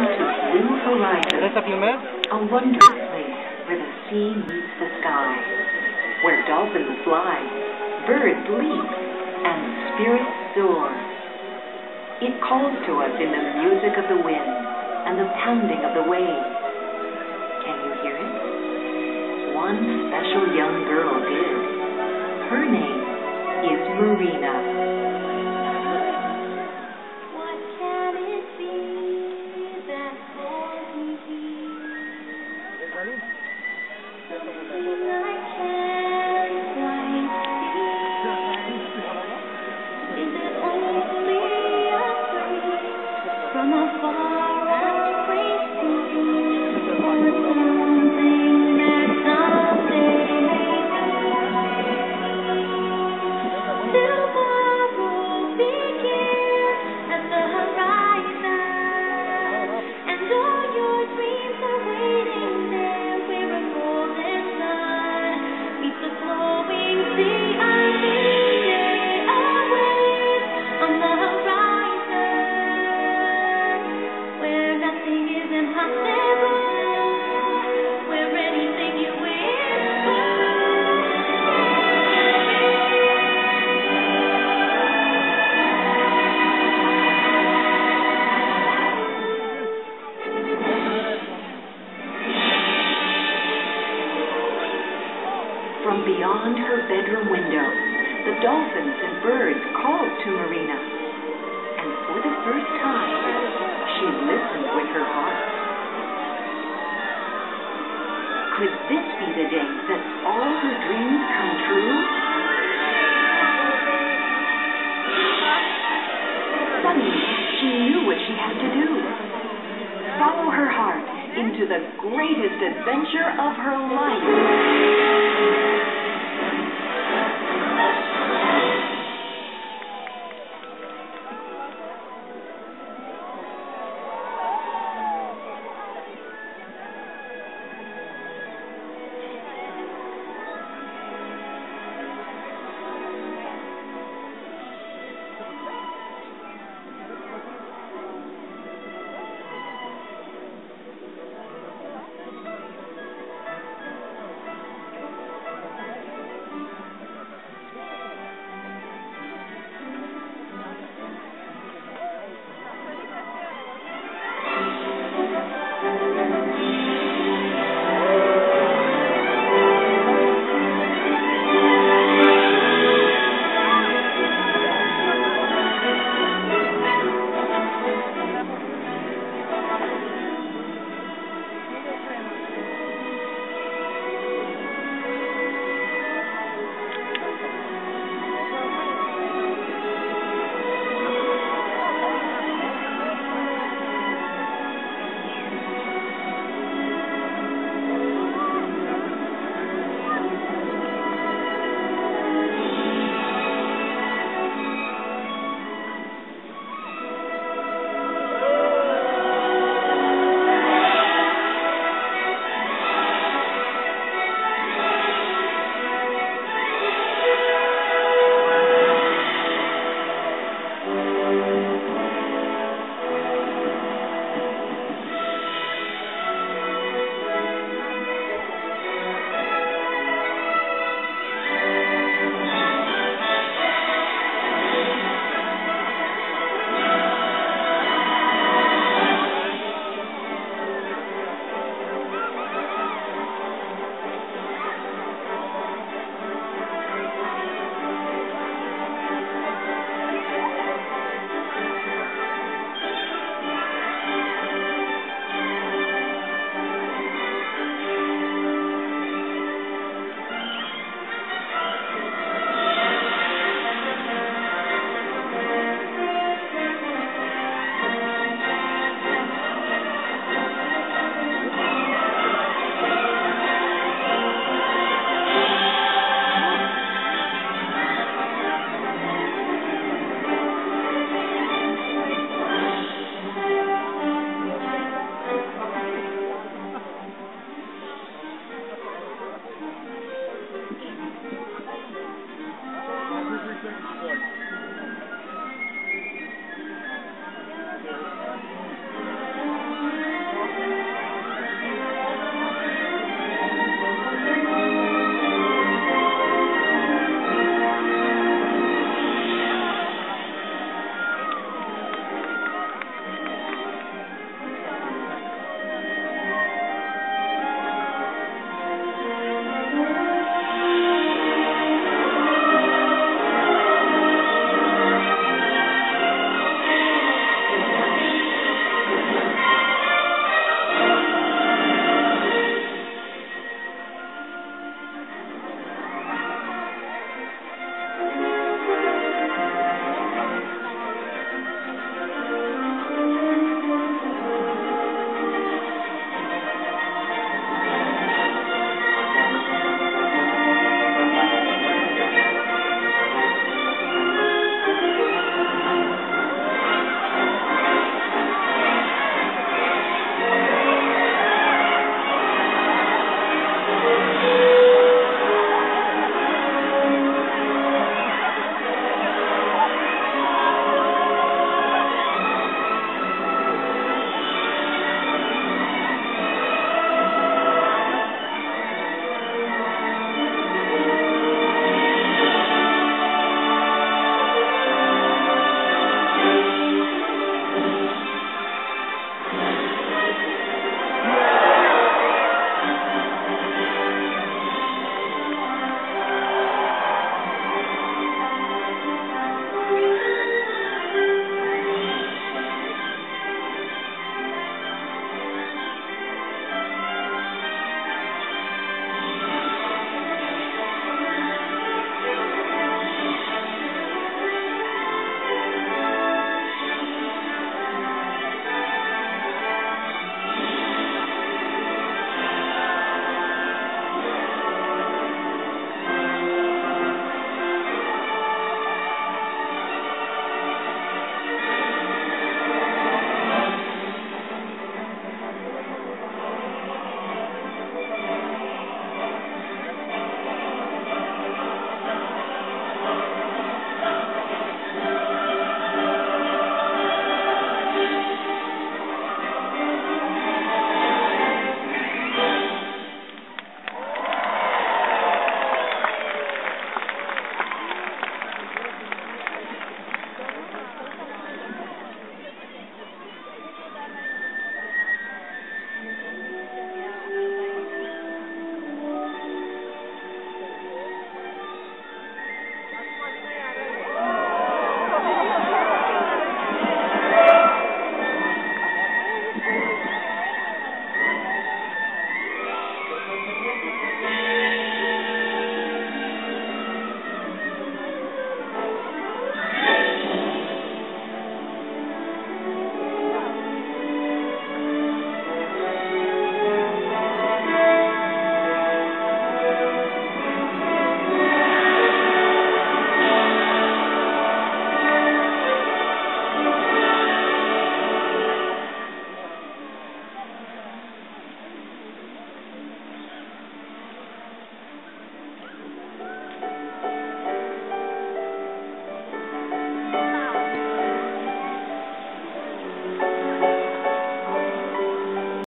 to blue horizon, a wondrous place where the sea meets the sky, where dolphins fly, birds leap, and spirits soar. It calls to us in the music of the wind and the pounding of the waves. Can you hear it? One special young girl did. Her name is Marina. From beyond her bedroom window, the dolphins and birds called to Marina. And for the first time, she listened with her heart. Could this be the day that all her dreams come true? Suddenly, she knew what she had to do. Follow her heart into the greatest adventure of her life.